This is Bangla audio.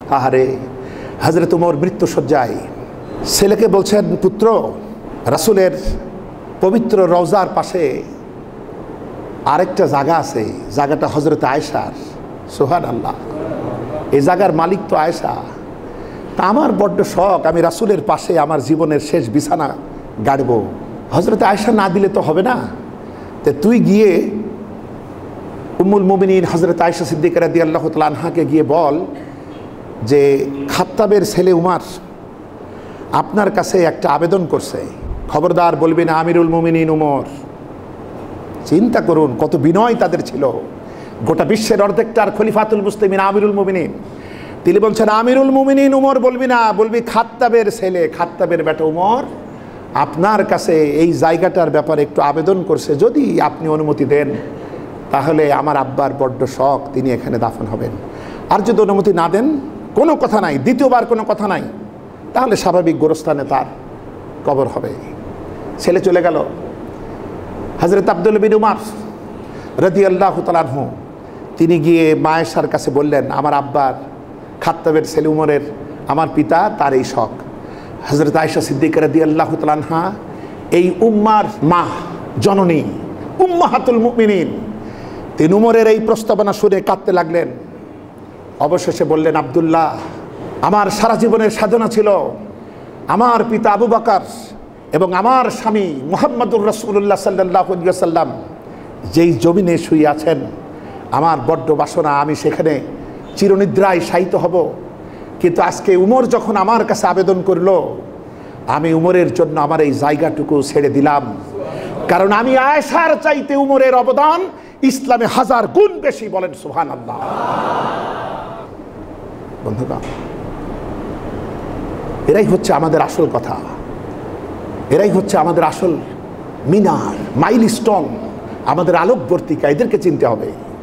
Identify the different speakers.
Speaker 1: আহারে, হযরত ওমর মৃত্যুশয্যায়, ছেলেকে বলছেন, পুত্র, রাসূলের পবিত্র রওজার পাশে আরেকটা জায়গা আছে, জায়গাটা হযরত আয়েশার। সুবহানাল্লাহ, এই জায়গার মালিক তো আয়েশা। তা আমার বড্ড শখ, আমি রাসূলের পাশে আমার জীবনের শেষ বিছানা গাড়ব। হযরত আয়েশা না দিলে তো হবে না, তে তুই গিয়ে উম্মুল মুমিনিন হযরত আয়েশা সিদ্দিকা রাদিয়াল্লাহু তাআলা আনহাকে গিয়ে বল যে খাত্তাবের ছেলে উমর আপনার কাছে একটা আবেদন করছে, খবরদার বলবি না আমিরুল মুমিনিন উমর। চিন্তা করুন কত বিনয় তাদের ছিল। গোটা বিশ্বের অর্ধেকটার খলিফাতুল মুসলিমিন আমিরুল মুমিনিন, তিনি বলছেন আমিরুল মুমিনিন উমর বলবি না, বলবি খাত্তাবের ছেলে, খাত্তাবের বেটা উমর আপনার কাছে এই জায়গাটার ব্যাপারে একটু আবেদন করছে, যদি আপনি অনুমতি দেন তাহলে আমার আব্বার বড্ড শখ, তিনি এখানে দাফন হবেন। আর যদি অনুমতি না দেন, কোনো কথা নাই, দ্বিতীয়বার কোনো কথা নাই, তাহলে স্বাভাবিক গোরস্থানে তার কবর হবে। ছেলে চলে গেল। হযরত আব্দুল্লাহ বিন উমর রাদিয়াল্লাহু তাআলা আনহু তিনি গিয়ে মা আয়েশার কাছে বললেন, আমার আব্বার খাত্তাবের ছেলে উমরের, আমার পিতা, তার এই শখ। হযরত আয়েশা সিদ্দিকা রাদিয়াল্লাহু তাআলা আনহা এই উম্মার মা, জননী, উম্মাহাতুল মুমিনিন, তিনি উমরের এই প্রস্তাবনা শুনে কাঁদতে লাগলেন। অবশেষে বললেন, আব্দুল্লাহ, আমার সারা জীবনের সাধনা ছিল আমার পিতা আবু বকর এবং আমার স্বামী মুহাম্মদুর রাসূলুল্লাহ সাল্লাল্লাহু আলাইহি ওয়াসাল্লাম যেই জমিনে শুয়ে আছেন, আমার বড্ড বাসনা আমি সেখানে চিরনিদ্রায় শায়িত হব। কিন্তু আজকে উমর যখন আমার কাছে আবেদন করল, আমি উমরের জন্য আমার এই জায়গাটুকু ছেড়ে দিলাম, কারণ আমি আয়েশার চাইতে উমরের অবদান ইসলামে 1000 গুণ বেশি। বলেন সুবহানাল্লাহ। বন্ধুগণ, এরাই হচ্ছে আমাদের আসল কথা, এরাই হচ্ছে আমাদের আসল মিনার, মাইলস্টোন, আমাদের আলোকবর্তিকা। এদেরকে চিনতে হবে।